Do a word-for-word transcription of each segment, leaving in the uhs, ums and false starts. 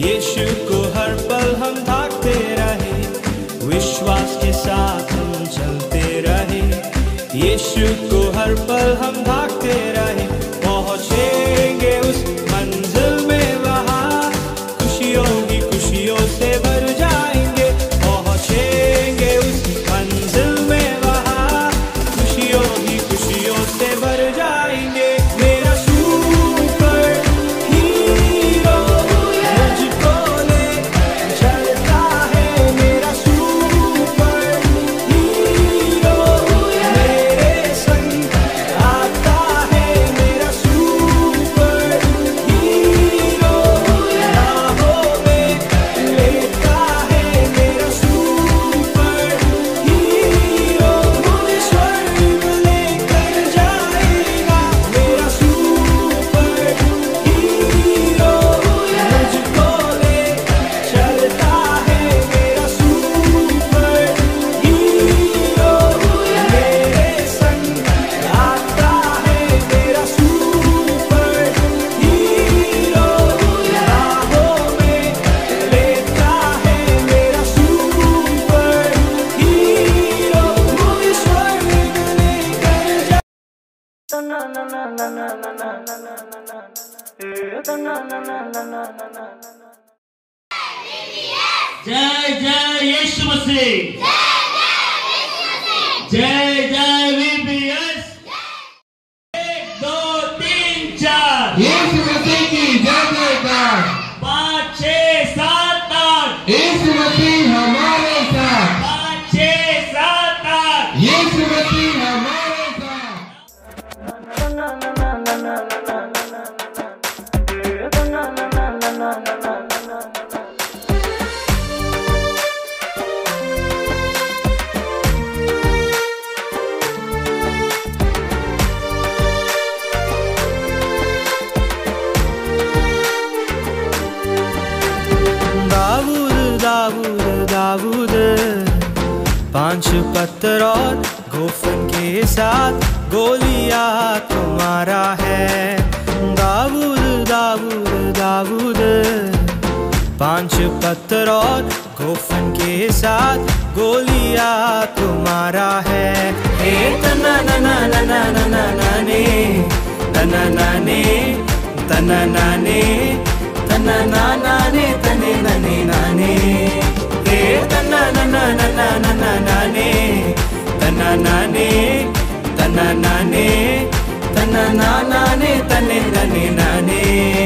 यीशु को हर पल हम ताकते रहे, विश्वास के साथ हम चलते रहे। यीशु को हर पल हम ताकते रहे, पहुँचेंगे उस मंजिल में, वहाँ खुशियों की खुशियों से भर जाएंगे। पहुँचेंगे उस मंजिल में, वहाँ खुशियों की खुशियों से भर जाएंगे। मेरा सुपर हीरो मुझको ले चलता है, मेरा सुपर हीरो मेरे संग आता है। मेरा सुपर हीरो राहों में लेता है, मेरा सुपर हीरो मुझे स्वर्ग लेकर जाएगा। मेरा सुपर हीरो मुझको ले चलता है, मेरा सुपर हीरो मेरे संग आता है। मेरा सुपर हीरो राहों में लेता है, मेरा सुपर हीरो मुझे स्वर्ग लेकर जा। जय जय यीशु मसीह, जय जय वीपीएस। एक दो तीन चार, यीशु मसीह की जय जयकार। पाँच छः सात आठ, यीशु मसीह हमारे साथ, पाँच छः सात आठ। यीशु मसीह हमारे साथ। दाऊद दाऊद दाऊद पांच पत्थर और गोफन के साथ गोलियात को मारा है। दाऊद दाऊद दाऊद पांच पत्थर और गोफन के साथ गोलियात को मारा है। हे तना ना ना ना ना ना ना ना ने तना ना ने तना ना ने तना ना ना ने तने नने नाने। हे तना ना ना ना ना ना ना ना ने तना ना ने तना ना ने तना ना ना ने तने नने नाने।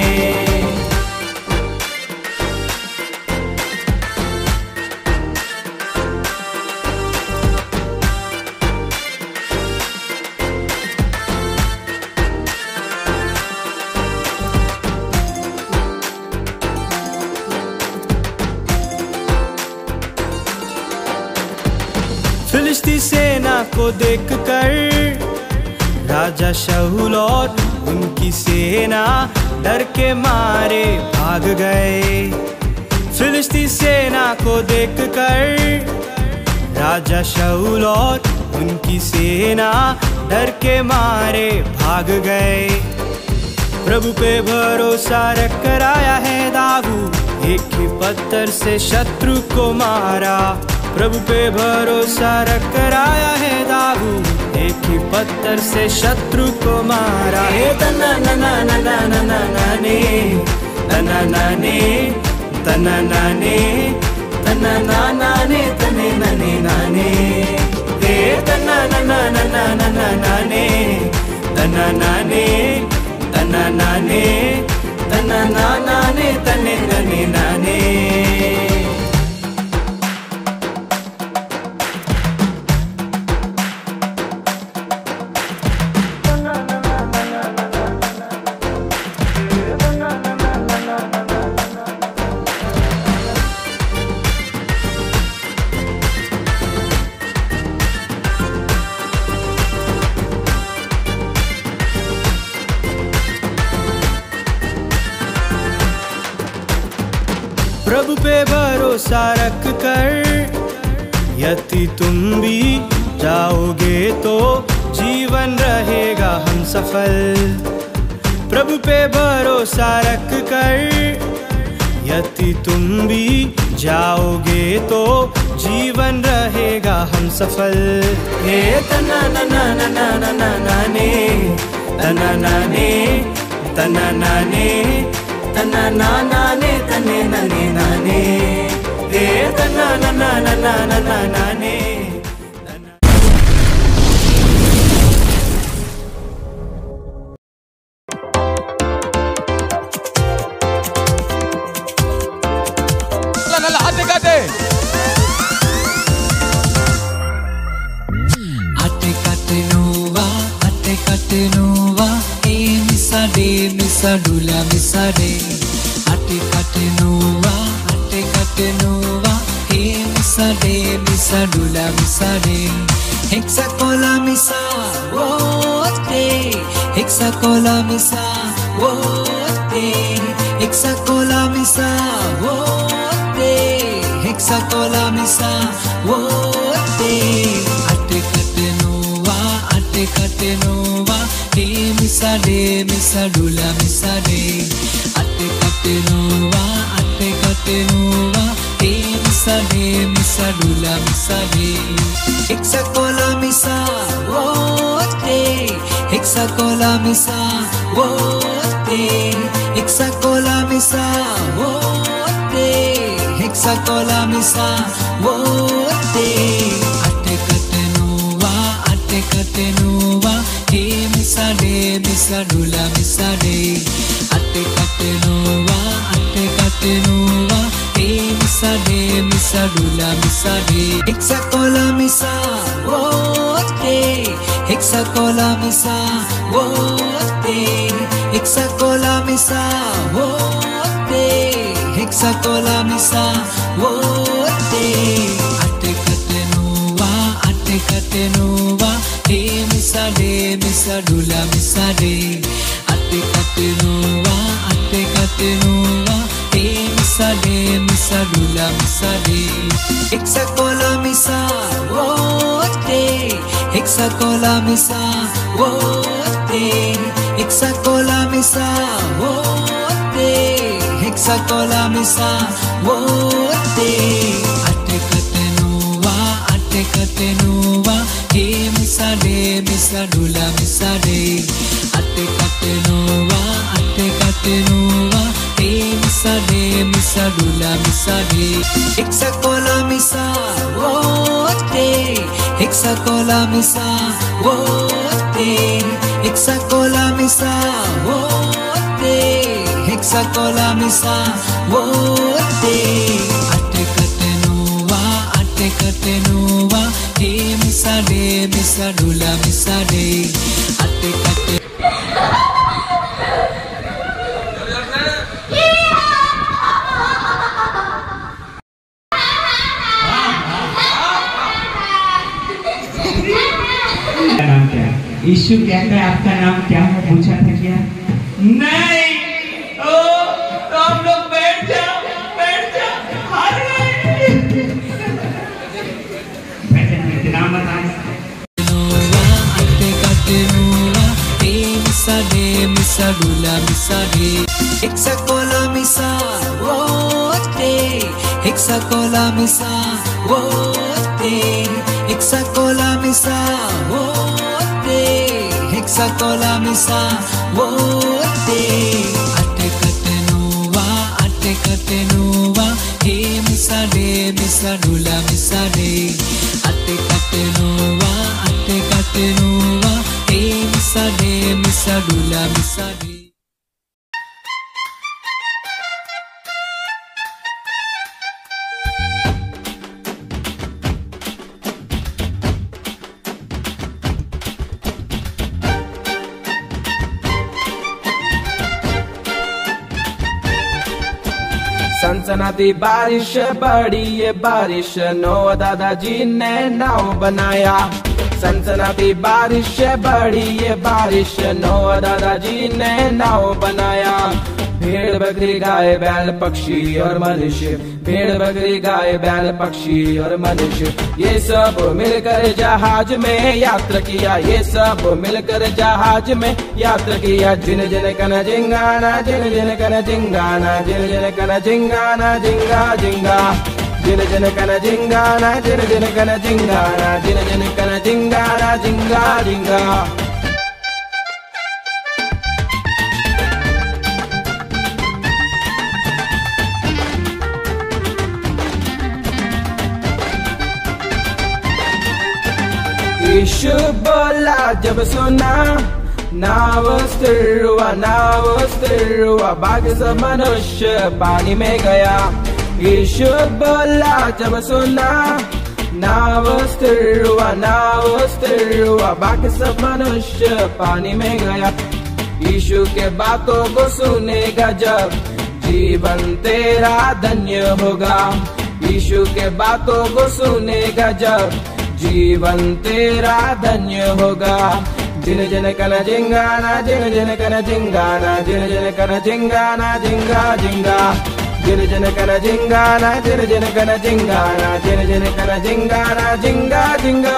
फिलिस्ती सेना को देखकर राजा शाऊल और उनकी सेना डर के मारे भाग गए। फिलिस्ती सेना को देखकर राजा शाऊल और उनकी सेना डर के मारे भाग गए। प्रभु पे भरोसा रख कर आया है दाऊद, एक ही पत्थर से शत्रु को मारा। प्रभु पे भरोसा रख कर आया है दाऊद, एक ही पत्थर से शत्रु को मारा। हे तना ना ना ना ना ना ना ना ने तना ना ने तना ना ने तना ना ना ने तने नने नाने। हे तना ना ना ना ना ना ना ना ने तना ना ने तना ना ने तना ना ना ने तने नने नाने। प्रभु पे भरोसा रख कर यदि तुम भी जाओगे तो जीवन रहेगा हम सफल। प्रभु पे भरोसा रख कर यदि तुम भी जाओगे तो जीवन रहेगा हम सफल। हे तना ना ना ना ना ना ना ना ने तना ना ने तना ना ने तना ना ना ने तने ना ने ना ने हे तना ना ना ना ना ना ना ना ने। Misadula misade, ate kate nova, ate kate nova, hey misade, misadula misade, hexacola misa, wote, hexacola misa, wote, hexacola misa, wote, hexacola misa, wote, ate kate nova, ate kate nova. Hey misade, misadula misade, ate kate nova, ate kate nova. Hey misade, misadula misade, hexacola misa, wote, hexacola misa, wote, hexacola misa, wote, hexacola misa, wote, ate kate nova, ate kate nova. Hey misade, misadula misade, ate kate nova, ate kate nova. Hey misade, misadula misade, hexacola misa, wote, hexacola misa, wote, hexacola misa, wote, hexacola misa, wote, ate kate nova, ate kate nova. Hey misade, misadula misade, ate kate nova, ate kate nova. Hey misade, misadula misade, hexacola misa, wote, hexacola misa, wote, hexacola misa, wote, hexacola misa, wote, ate kate nova, ate kate nova. Hey misade, misadula misade, ate kate nova, ate kate nova. Hey misade, misadula misade, hexacola misa, wote, hexacola misa, wote, hexacola misa, wote, hexacola misa, wote, ate kate nova, ate kate nova. Hey misade, misadula misade, ate kate. नाम क्या है? Issue कहता है आपका नाम क्या है? पूछा था क्या? नहीं। ओ, तो हम लोग बैठ जाओ, बैठ जाओ, हार गए। बैठे बैठे नाम बताएं। Ate kate nova, hey misade, misadula misade, hexacola misa, wote, hexacola misa, wote, hexacola misa, wote, hexacola misa, wote, ate kate nova, ate kate nova. Hey misade, misadula misade, ate kate nova, ate kate nova. Hey misade, misadula misade. सनसनाती बारिश बड़ी ये बारिश नोआ दादाजी ने नाव बनाया। सनसनाती बारिश बड़ी ये बारिश नोआ दादाजी ने नाव बनाया। भेड़ बकरी गाय बैल पक्षी और मनुष्य, भेड़ बकरी गाय बैल पक्षी और मनुष्य, ये सब मिलकर जहाज में यात्रा किया, ये सब मिलकर जहाज में यात्रा किया। जिन जिन कन जिंगाना, जिन जिन कन जिंगाना, जिन जिन कन जिंगाना, जिंगा जिंगा, जिन जिन कन जिंगाना, जिन जिन कन जिंगाना, जिन जिन कन जिंगाना, जिंगा जिंगा। यीशु बोला जब सुना, नाव स्थिर हुआ, नाव स्थिर हुआ, बाकी सब मनुष्य पानी में गया। यीशु बोला जब सुना, नाव स्थिर हुआ, नाव स्थिर हुआ, बाकी सब मनुष्य पानी में गया। यीशु के बातों को सुनेगा जब, जीवन तेरा धन्य होगा। यीशु के बातों को सुनेगा जब, जीवन तेरा धन्य होगा। जिन जिन कन जिंगाना, जिन जिन कन जिंगाना, जिन जिन कन जिंगाना, जिंगा जिंगा, जिन जिन कन जिंगाना, जिन जिन कन जिंगाना, जिन जिन कन जिंगाना, जिंगा जिंगा।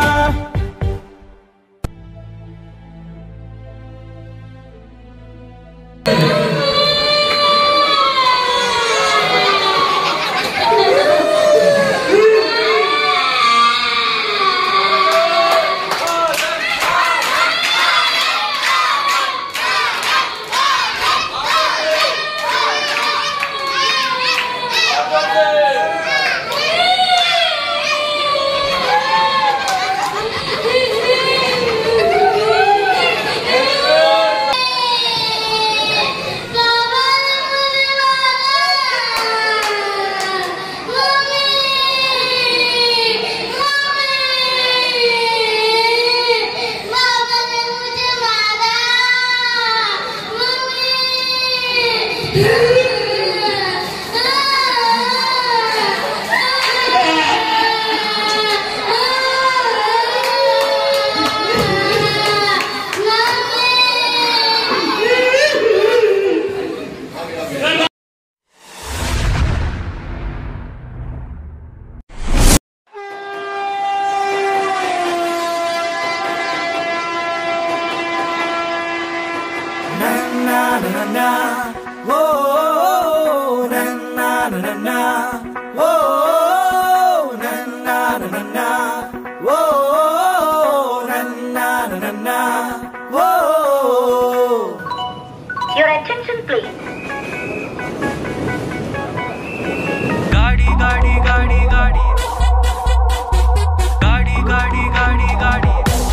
Your attention please. गाड़ी गाड़ी गाड़ी गाड़ी गाड़ी गाड़ी गाड़ी गाड़ी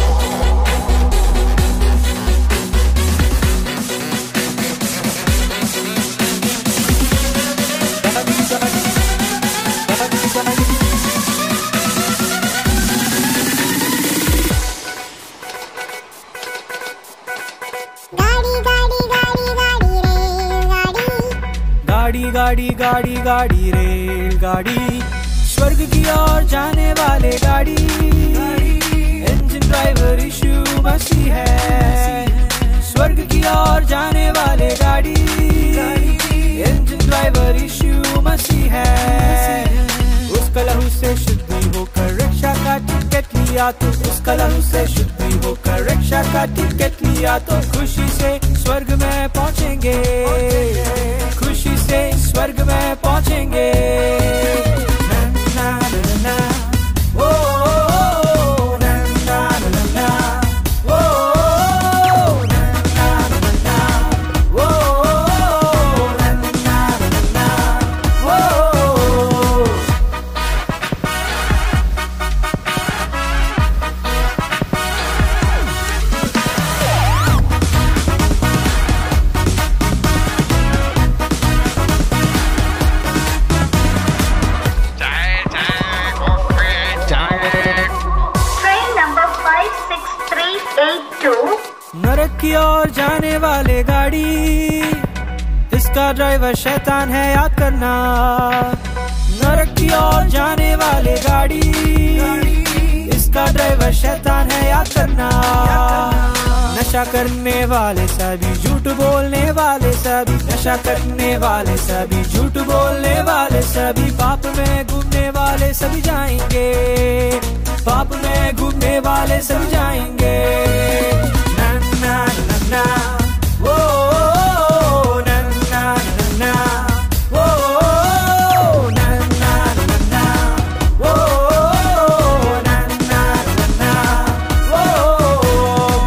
गाड़ी गाड़ी गाड़ी रेलगाड़ी, स्वर्ग की ओर जाने वाले गाड़ी, इंजन ड्राइवर यीशु मसीह है। स्वर्ग की ओर जाने वाले गाड़ी, इंजन ड्राइवर यीशु मसीह है। उसका लहू से शुद्धि होकर रिक्शा का टिकट लिया तो, उसका लहू से शुद्धि होकर रिक्शा का टिकट लिया तो, खुशी से स्वर्ग में पहुँचेंगे, खुशी से स्वर्ग में पहुँचेंगे। ना ना ना ना ओ, ओ, ना ना ना ना ओ, ना ना ना ना ओ, ना ना ना ना ओ। नरक की ओर जाने वाले गाड़ी, इसका ड्राइवर शैतान है याद करना। नरक की ओर जाने वाले गाड़ी, इसका ड्राइवर शैतान है याद करना। नशा करने वाले सभी, झूठ बोलने वाले सभी, नशा करने वाले सभी, झूठ बोलने वाले सभी, पाप में घूमने वाले सभी जाएंगे, पाप में घूमने वाले सभी जाएंगे। ना ना ना ना वो ना ना ना ना वो ना ना ना ना वो ना ना ना ना वो।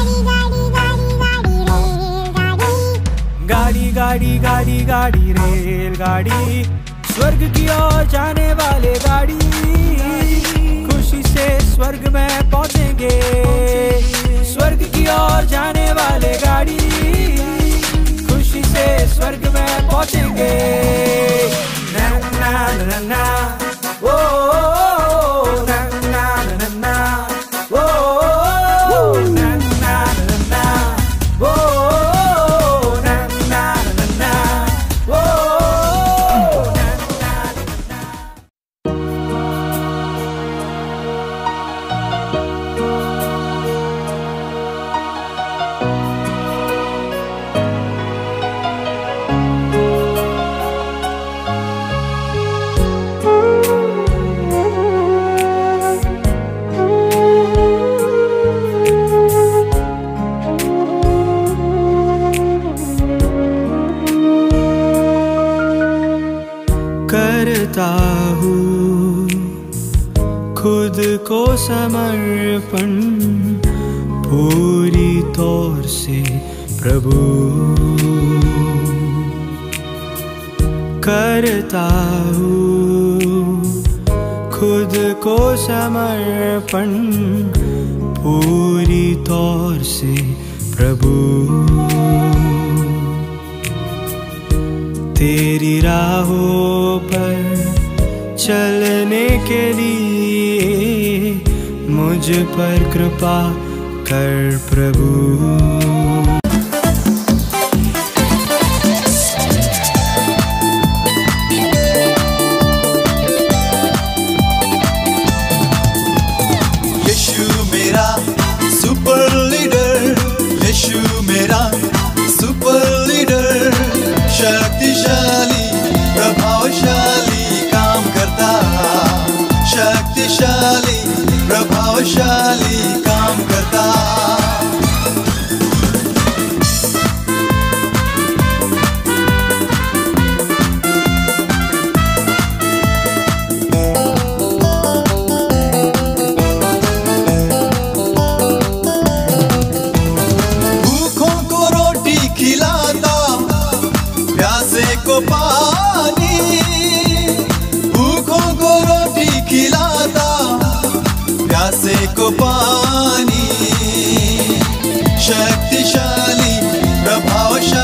गाड़ी गाड़ी गाड़ी गाड़ी रेलगाड़ी, स्वर्ग की ओर जाने वाले गाड़ी, खुशी से स्वर्ग में पहुंचेंगे, स्वर्ग की ओर जाने वाले गाड़ी, खुशी से स्वर्ग में पहुंचेंगे। ना ना ना ना वो ना ना ना ना वो ना ना ना ना वो ना ना ना ना वो ना ना ना ना। करता हूँ खुद को समर्पण पूरी तौर से प्रभु, करता हूँ खुद को समर्पण पूरी तौर से प्रभु। तेरी राहों पर चलने के लिए मुझ पर कृपा कर प्रभु। यीशु मेरा सुपर लीडर, यीशु मेरा सुपर लीडर, शक्तिशाली प्रभावशाली काम करता, शक्तिशाली प्रभावशाली काम करता। भूखों को रोटी खिलाता, प्यासे को पानी, भूखों को रोटी खिलाता, प्यासे को पानी, शक्तिशाली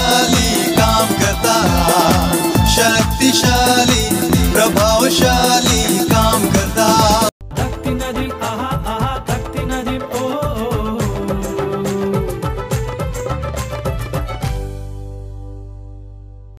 प्रभावशाली काम करता, शक्तिशाली प्रभावशाली